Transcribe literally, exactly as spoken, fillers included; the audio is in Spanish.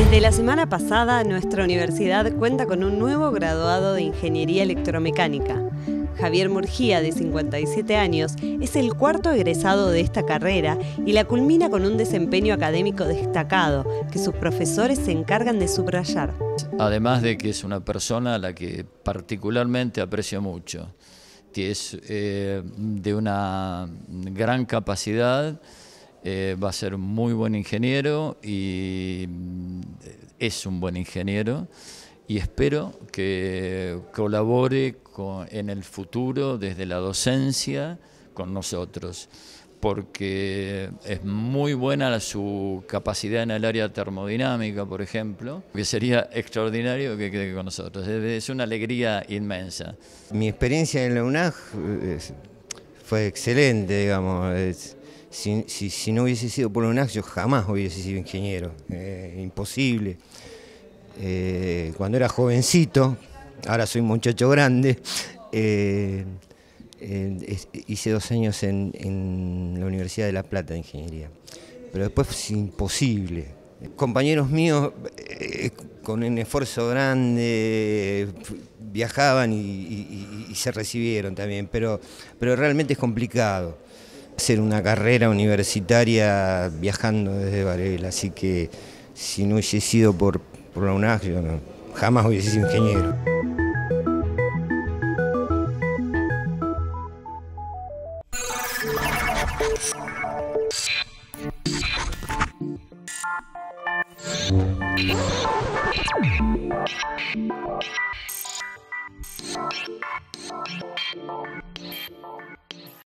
Desde la semana pasada, nuestra universidad cuenta con un nuevo graduado de Ingeniería Electromecánica. Javier Murguía, de cincuenta y siete años, es el cuarto egresado de esta carrera y la culmina con un desempeño académico destacado que sus profesores se encargan de subrayar. Además de que es una persona a la que particularmente aprecio mucho, que es eh, de una gran capacidad, eh, va a ser muy buen ingeniero y es un buen ingeniero. Y espero que colabore con, en el futuro desde la docencia con nosotros, porque es muy buena su capacidad en el área termodinámica, por ejemplo, que sería extraordinario que quede con nosotros. Es una alegría inmensa. Mi experiencia en la U N A G fue excelente, digamos. Si, si, si no hubiese sido por la U N A G, yo jamás hubiese sido ingeniero, eh, imposible. Eh, cuando era jovencito, ahora soy muchacho grande, eh, eh, hice dos años en, en la Universidad de La Plata de Ingeniería, pero después fue imposible. Compañeros míos eh, con un esfuerzo grande viajaban y, y, y se recibieron también, pero, pero realmente es complicado hacer una carrera universitaria viajando desde Varela, así que si no hubiese sido por por la U N A G, yo no, jamás hubiese sido ingeniero.